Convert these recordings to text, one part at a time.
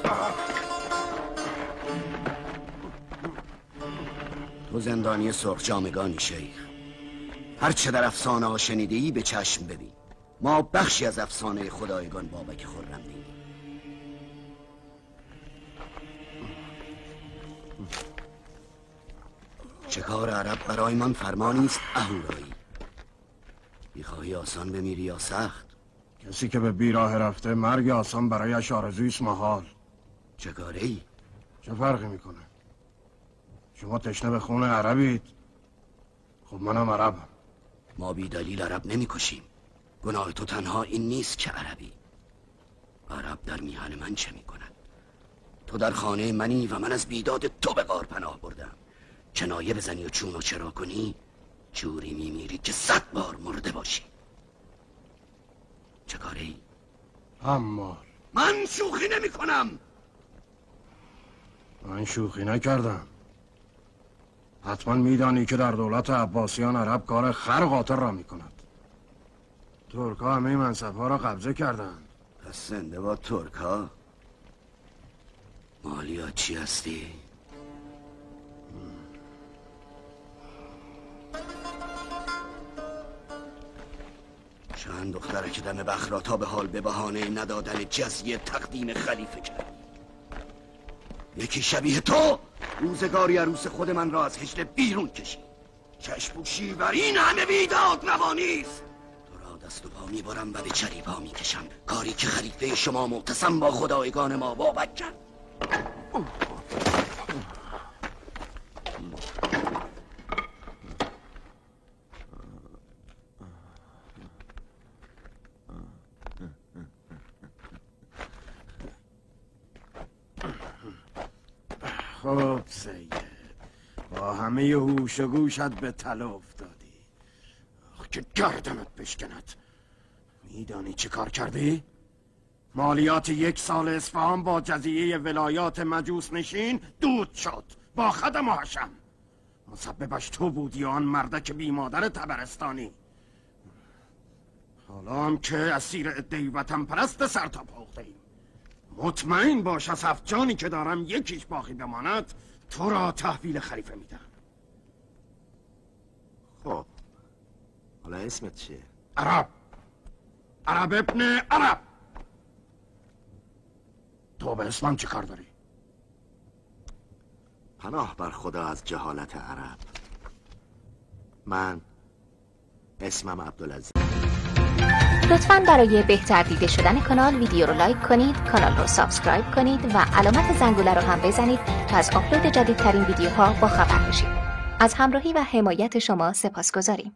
تو زندانی سرخ جامگانی شیخ. هر چه در افسانه ها شنیده‌ای به چشم ببین. ما بخشی از افسانه خدایگان بابک خرمدین. شکار عرب برای من فرمانی است اهورایی. می‌خواهی آسان بمیری یا سخت؟ کسی که به بیراه رفته مرگ آسان برایش آرزوی است محال. چه کاره‌ای؟ چه فرقی میکنه؟ شما تشنه به خون عربید، خب منم عربم. ما بی دلیل عرب نمی کشیم. گناه تو تنها این نیست که عربی. عرب در میهن من چه می کند؟ تو در خانه منی و من از بیداد تو به غار پناه بردم. کنایه بزنی و چون و چرا کنی جوری میمیری که 100 بار مرده باشی. چه کاری؟ اما من شوخی نمی کنم. من شوخی نکردم. حتما میدانی که در دولت عباسیان عرب کار خر قاطر را میکند. ترکا همه منصب‌ها را قبضه کردند. پس زنده با ترکا؟ مالیات چی هستی؟ چند دختره که دم بخراتا به حال به بهانه ندادن جزیه تقدیم خلیفه کرد. یکی شبیه تو روزگاری عروس خود من را از هجله بیرون کشید. چشم پوشی بر این همه بیداد روانیست. تو را دست و پا میبرم و به چریپا میکشم. کاری که خلیفه شما معتصم با خدایگان ما بابک کرد. خب سید، با همه هوش و گوشت به تله افتادی. آخ که گردنت بشکند. میدانی چه کار کردی؟ مالیات 1 سال اصفهان با جزیه ولایات مجوس نشین دود شد با خدم و حشم. مسببش تو بودی آن مردک بی مادر تبرستانی. حالا هم که اسیر عده‌ای وطن پرست سر تا پا افتادیم. مطمئن باش از 7 جانی که دارم یکیش باقی بماند تو را تحویل خلیفه میدم. خب حالا اسمت چیه؟ عرب. عرب ابن عرب. تو به اسمم چه کار داری؟ پناه بر خدا از جهالت عرب. من اسمم عبدالعزیز. لطفاً برای بهتر دیده شدن کانال ویدیو رو لایک کنید، کانال رو سابسکرایب کنید و علامت زنگوله رو هم بزنید تا از آپلود جدیدترین ویدیوها با خبر بشید. از همراهی و حمایت شما سپاسگزاریم.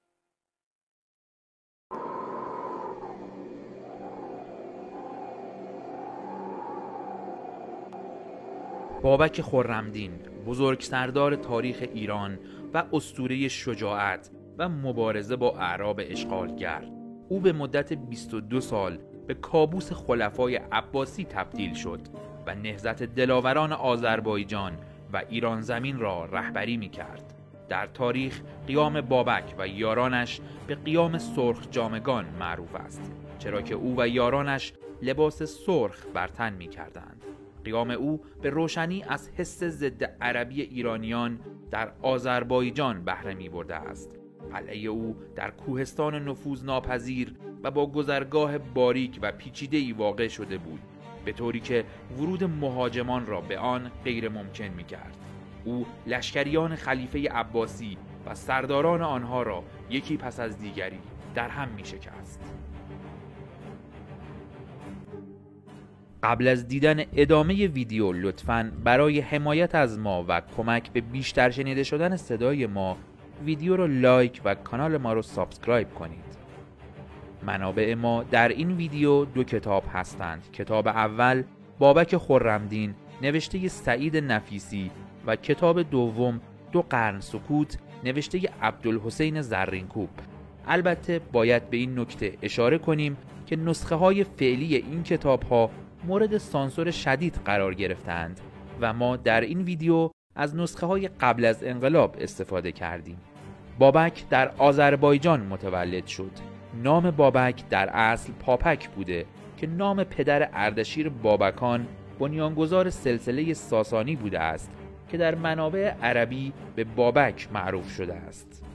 بابک خرمدین، بزرگ سردار تاریخ ایران و اسطوره شجاعت و مبارزه با اعراب اشغالگر. او به مدت 22 سال به کابوس خلفای عباسی تبدیل شد و نهضت دلاوران آذربایجان و ایران زمین را رهبری می کرد. در تاریخ قیام بابک و یارانش به قیام سرخ جامگان معروف است، چرا که او و یارانش لباس سرخ بر تن می کردند. قیام او به روشنی از حس ضد عربی ایرانیان در آذربایجان بهره می برده است. قلعه او در کوهستان نفوذ ناپذیر و با گذرگاه باریک و پیچیده‌ای واقع شده بود، به طوری که ورود مهاجمان را به آن غیر ممکن می کرد. او لشکریان خلیفه عباسی و سرداران آنها را یکی پس از دیگری در هم می شکست. قبل از دیدن ادامه ویدیو لطفاً برای حمایت از ما و کمک به بیشتر شنیده شدن صدای ما ویدیو رو لایک و کانال ما رو سابسکرایب کنید. منابع ما در این ویدیو 2 کتاب هستند. کتاب اول بابک خرمدین نوشته سعید نفیسی و کتاب دوم 2 قرن سکوت نوشته عبدالحسین زرینکوب. البته باید به این نکته اشاره کنیم که نسخه های فعلی این کتاب ها مورد سانسور شدید قرار گرفتند و ما در این ویدیو از نسخه های قبل از انقلاب استفاده کردیم. بابک در آذربایجان متولد شد. نام بابک در اصل پاپک بوده که نام پدر اردشیر بابکان بنیانگذار سلسله ساسانی بوده است که در منابع عربی به بابک معروف شده است.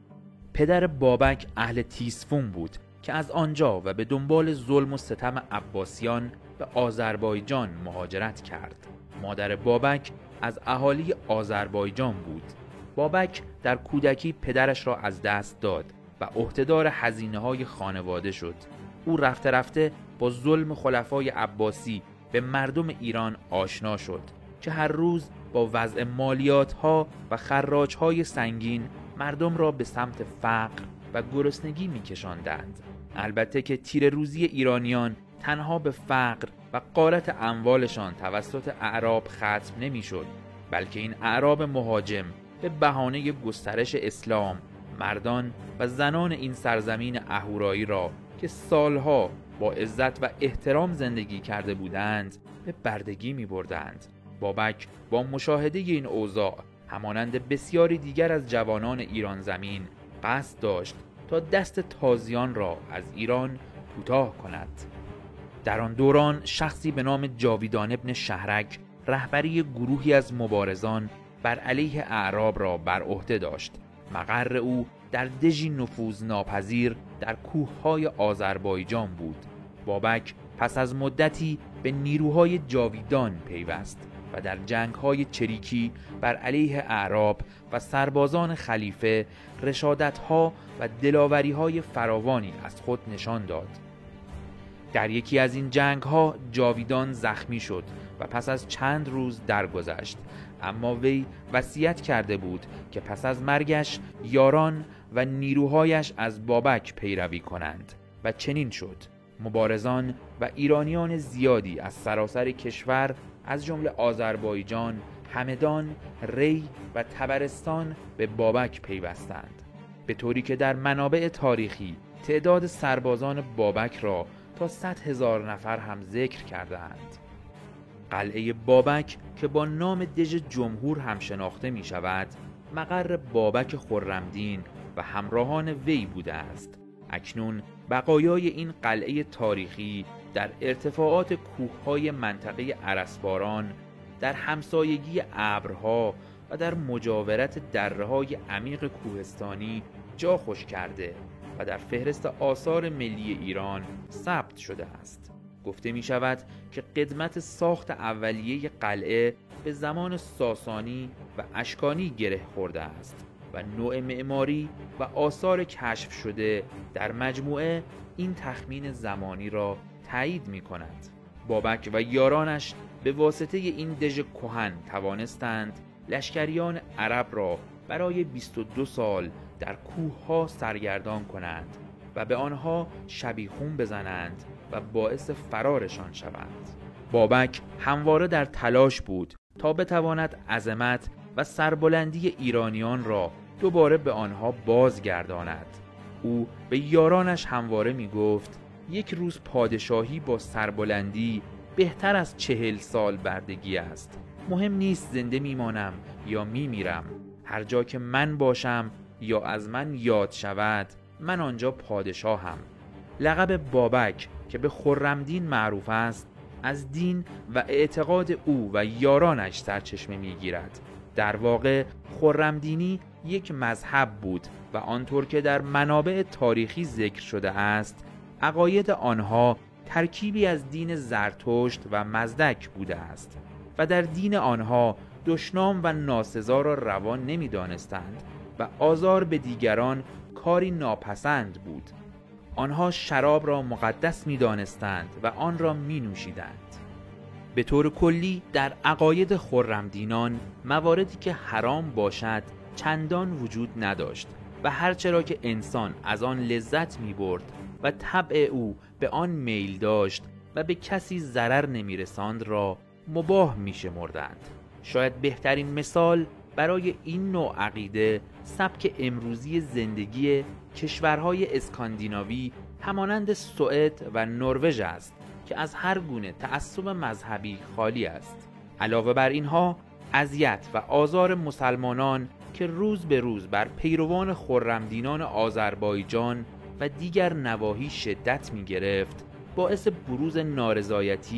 پدر بابک اهل تیسفون بود که از آنجا و به دنبال ظلم و ستم عباسیان به آذربایجان مهاجرت کرد. مادر بابک از اهالی آذربایجان بود. بابک در کودکی پدرش را از دست داد و عهدهدار هزینه‌های خانواده شد. او رفته رفته با ظلم خلفای عباسی به مردم ایران آشنا شد که هر روز با وضع مالیات‌ها و خراج‌های سنگین مردم را به سمت فقر و گرسنگی می‌کشاندند. البته که تیر روزی ایرانیان تنها به فقر و غارت اموالشان توسط اعراب ختم نمی‌شد، بلکه این اعراب مهاجم به بهانه گسترش اسلام مردان و زنان این سرزمین اهورایی را که سالها با عزت و احترام زندگی کرده بودند به بردگی می بردند. بابک با مشاهده این اوضاع همانند بسیاری دیگر از جوانان ایران زمین قصد داشت تا دست تازیان را از ایران کوتاه کند. در آن دوران شخصی به نام جاویدان ابن شهرک رهبری گروهی از مبارزان بر علیه اعراب را بر عهده داشت. مقر او در دژی نفوذناپذیر در کوههای آذربایجان بود. بابک پس از مدتی به نیروهای جاویدان پیوست و در جنگ‌های چریکی بر علیه اعراب و سربازان خلیفه رشادت‌ها و دلاوری‌های فراوانی از خود نشان داد. در یکی از این جنگ‌ها جاویدان زخمی شد و پس از چند روز درگذشت، اما وی وصیت کرده بود که پس از مرگش یاران و نیروهایش از بابک پیروی کنند و چنین شد. مبارزان و ایرانیان زیادی از سراسر کشور از جمله آذربایجان، همدان، ری و طبرستان به بابک پیوستند، به طوری که در منابع تاریخی تعداد سربازان بابک را تا 100,000 نفر هم ذکر کردند. قلعه بابک که با نام دژ جمهور هم شناخته می شود، مقر بابک خرمدین و همراهان وی بوده است. اکنون بقایای این قلعه تاریخی در ارتفاعات کوههای منطقه ارسباران، در همسایگی ابرها و در مجاورت دره‌های عمیق کوهستانی جا خوش کرده و در فهرست آثار ملی ایران ثبت شده است. گفته می شود که قدمت ساخت اولیه قلعه به زمان ساسانی و اشکانی گره خورده است و نوع معماری و آثار کشف شده در مجموعه این تخمین زمانی را تایید می کند. بابک و یارانش به واسطه این دژ کهن توانستند لشکریان عرب را برای 22 سال در کوه‌ها سرگردان کنند و به آنها شبیخون بزنند و باعث فرارشان شوند. بابک همواره در تلاش بود تا بتواند عظمت و سربلندی ایرانیان را دوباره به آنها بازگرداند. او به یارانش همواره می گفت یک روز پادشاهی با سربلندی بهتر از 40 سال بردگی است. مهم نیست زنده میمانم یا میمیرم، هر جا که من باشم یا از من یاد شود من آنجا پادشاهم. لقب بابک که به خرمدین معروف است از دین و اعتقاد او و یارانش سرچشمه میگیرد. در واقع خرمدینی یک مذهب بود و آنطور که در منابع تاریخی ذکر شده است عقاید آنها ترکیبی از دین زرتشت و مزدک بوده است و در دین آنها دشنام و ناسزا را روا نمی دانستند و آزار به دیگران کاری ناپسند بود. آنها شراب را مقدس می دانستند و آن را می نوشیدند. به طور کلی در عقاید خرمدینان مواردی که حرام باشد چندان وجود نداشت و هرچرا که انسان از آن لذت می برد و طبع او به آن میل داشت و به کسی ضرر نمی رساند را مباح می شمردند. شاید بهترین مثال برای این نوع عقیده سبک امروزی زندگی کشورهای اسکاندیناوی همانند سوئد و نروژ است که از هر گونه تعصب مذهبی خالی است. علاوه بر اینها اذیت و آزار مسلمانان که روز به روز بر پیروان خرمدینان آذربایجان و دیگر نواحی شدت می گرفت باعث بروز نارضایتی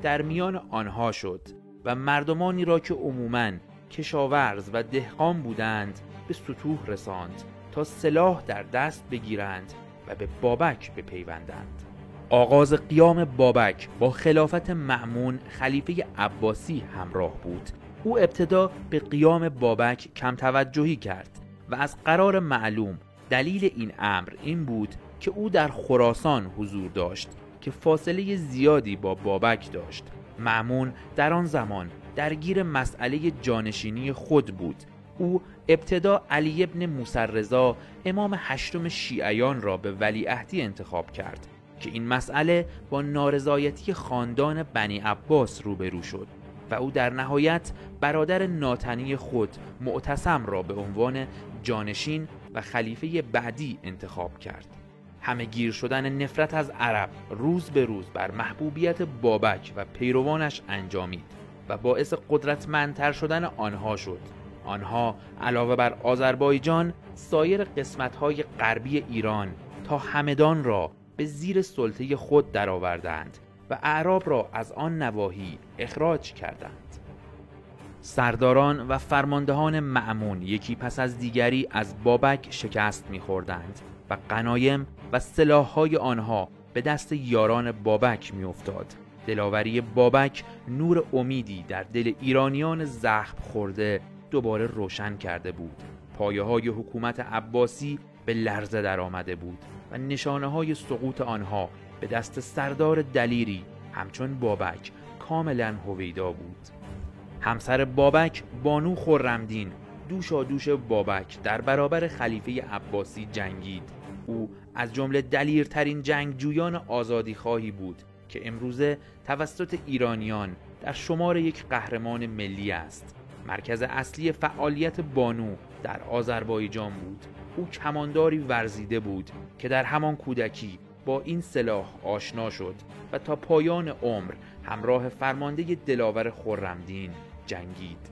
در میان آنها شد و مردمانی را که عموماً کشاورز و دهقان بودند به ستوه رساند تا سلاح در دست بگیرند و به بابک بپیوندند. آغاز قیام بابک با خلافت مأمون خلیفه عباسی همراه بود. او ابتدا به قیام بابک کم توجهی کرد و از قرار معلوم دلیل این امر این بود که او در خراسان حضور داشت که فاصله زیادی با بابک داشت. مأمون در آن زمان درگیر مسئله جانشینی خود بود. او ابتدا علی ابن موسی رضا امام هشتم شیعیان را به ولیعهدی انتخاب کرد که این مسئله با نارضایتی خاندان بنی عباس روبرو شد و او در نهایت برادر ناتنی خود معتصم را به عنوان جانشین و خلیفه بعدی انتخاب کرد. همه گیر شدن نفرت از عرب روز به روز بر محبوبیت بابک و پیروانش انجامید و باعث قدرتمندتر شدن آنها شد. آنها علاوه بر آذربایجان سایر قسمت‌های غربی ایران تا همدان را به زیر سلطه خود درآوردند و اعراب را از آن نواحی اخراج کردند. سرداران و فرماندهان مأمون یکی پس از دیگری از بابک شکست می‌خوردند و غنایم و سلاح‌های آنها به دست یاران بابک می‌افتاد. دلاوری بابک نور امیدی در دل ایرانیان زخم خورده دوباره روشن کرده بود. پایه‌های حکومت عباسی به لرزه در آمده بود و نشانه‌های سقوط آنها به دست سردار دلیری همچون بابک کاملا هویدا بود. همسر بابک بانو خرمدین دوشادوش بابک در برابر خلیفه عباسی جنگید. او از جمله دلیرترین جنگجویان آزادیخواهی بود که امروزه توسط ایرانیان در شمار یک قهرمان ملی است. مرکز اصلی فعالیت بانو در آذربایجان بود. او کمانداری ورزیده بود که در همان کودکی با این سلاح آشنا شد و تا پایان عمر همراه فرمانده دلاور خرمدین جنگید.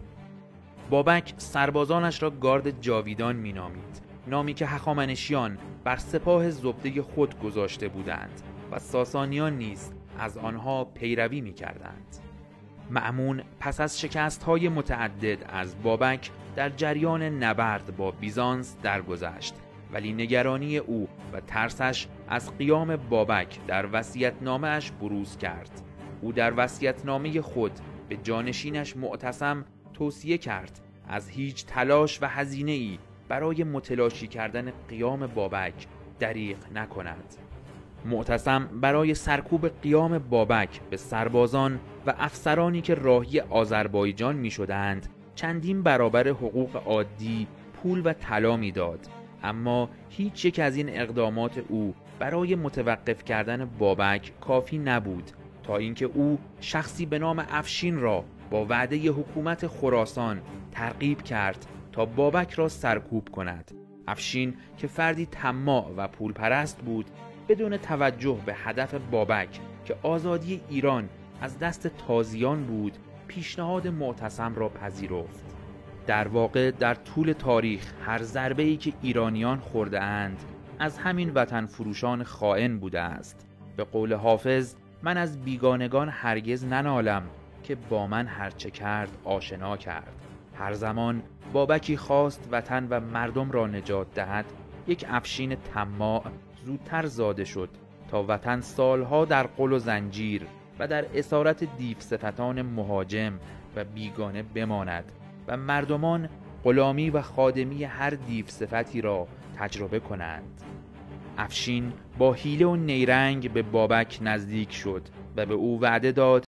بابک سربازانش را گارد جاویدان مینامید، نامی که هخامنشیان بر سپاه زبده خود گذاشته بودند و ساسانیان نیز از آنها پیروی می‌کردند. مأمون پس از شکست‌های متعدد از بابک در جریان نبرد با بیزانس درگذشت، ولی نگرانی او و ترسش از قیام بابک در وصیت‌نامه‌اش بروز کرد. او در وصیت‌نامه خود به جانشینش معتصم توصیه کرد از هیچ تلاش و هزینه‌ای برای متلاشی کردن قیام بابک دریغ نکند. معتصم برای سرکوب قیام بابک به سربازان و افسرانی که راهی آذربایجان می شدند چندین برابر حقوق عادی پول و طلا می داد، اما هیچ یک از این اقدامات او برای متوقف کردن بابک کافی نبود تا اینکه او شخصی به نام افشین را با وعده حکومت خراسان ترغیب کرد تا بابک را سرکوب کند. افشین که فردی طماع و پولپرست بود، بدون توجه به هدف بابک که آزادی ایران از دست تازیان بود، پیشنهاد معتصم را پذیرفت. در واقع در طول تاریخ هر ضربه‌ای که ایرانیان خورده اند از همین وطن فروشان خائن بوده است. به قول حافظ: من از بیگانگان هرگز ننالم که با من هرچه کرد آشنا کرد. هر زمان بابکی خواست وطن و مردم را نجات دهد، یک افشین طماع زودتر زاده شد تا وطن سالها در قل و زنجیر و در اسارت دیوصفتان مهاجم و بیگانه بماند و مردمان غلامی و خادمی هر دیوصفتی را تجربه کنند. افشین با حیله و نیرنگ به بابک نزدیک شد و به او وعده داد